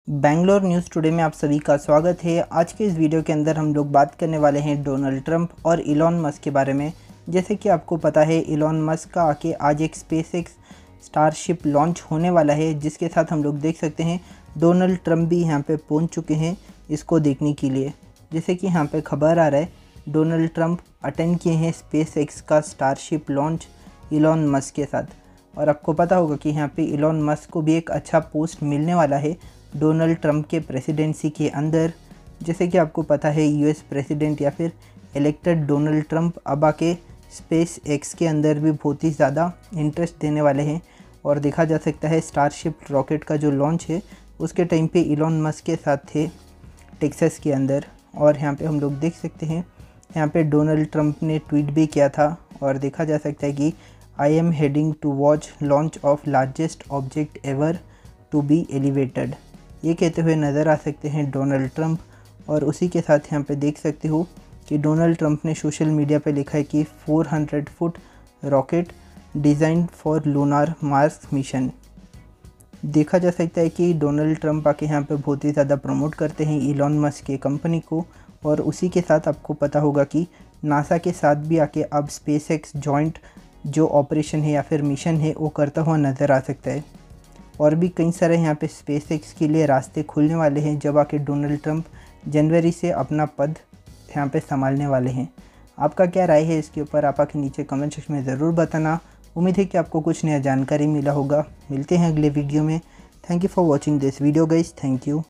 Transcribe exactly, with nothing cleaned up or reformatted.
Bangalore news today में आप सभी का स्वागत है। आज के इस वीडियो के अंदर हम लोग बात करने वाले हैं डोनाल्ड ट्रंप और इलॉन मस्क के बारे में। जैसे कि आपको पता है, इलॉन मस्क का आके आज एक स्पेसएक्स स्टारशिप लॉन्च होने वाला है, जिसके साथ हम लोग देख सकते हैं डोनाल्ड ट्रंप भी यहाँ पे पहुँच चुके हैं इसको देखने के लिए। जैसे कि यहाँ पे खबर आ रहा है, डोनाल्ड ट्रंप अटेंड किए हैं स्पेसएक्स का स्टारशिप लॉन्च इलॉन मस्क के साथ। और आपको पता होगा कि यहाँ पे इलॉन मस्क को भी एक अच्छा पोस्ट मिलने वाला है डोनाल्ड ट्रंप के प्रेसिडेंसी के अंदर। जैसे कि आपको पता है, यूएस प्रेसिडेंट या फिर इलेक्टेड डोनाल्ड ट्रंप अब आके स्पेस एक्स के अंदर भी बहुत ही ज़्यादा इंटरेस्ट देने वाले हैं। और देखा जा सकता है स्टारशिप रॉकेट का जो लॉन्च है उसके टाइम पे इलॉन मस्क के साथ थे टेक्सास के अंदर। और यहाँ पे हम लोग देख सकते हैं, यहाँ पे डोनाल्ड ट्रंप ने ट्वीट भी किया था और देखा जा सकता है कि I am heading to watch launch of largest object ever to be elevated, ये कहते हुए नज़र आ सकते हैं डोनाल्ड ट्रंप। और उसी के साथ यहाँ पे देख सकते हो कि डोनाल्ड ट्रंप ने सोशल मीडिया पे लिखा है कि चार सौ foot rocket design for lunar Mars mission. देखा जा सकता है कि डोनाल्ड ट्रंप आके यहाँ पे बहुत ही ज़्यादा प्रमोट करते हैं इलॉन मस्क के कंपनी को। और उसी के साथ आपको पता होगा कि नासा के साथ भी आके अब स्पेसएक्स जॉइंट जो ऑपरेशन है या फिर मिशन है वो करता हुआ नज़र आ सकता है। और भी कई सारे यहाँ पे स्पेसएक्स के लिए रास्ते खुलने वाले हैं जब आके डोनाल्ड ट्रंप जनवरी से अपना पद यहाँ पे संभालने वाले हैं। आपका क्या राय है इसके ऊपर, आप आके नीचे कमेंट सेक्शन में ज़रूर बताना। उम्मीद है कि आपको कुछ नया जानकारी मिला होगा। मिलते हैं अगले वीडियो में। Thank you for watching this video guys, thank you.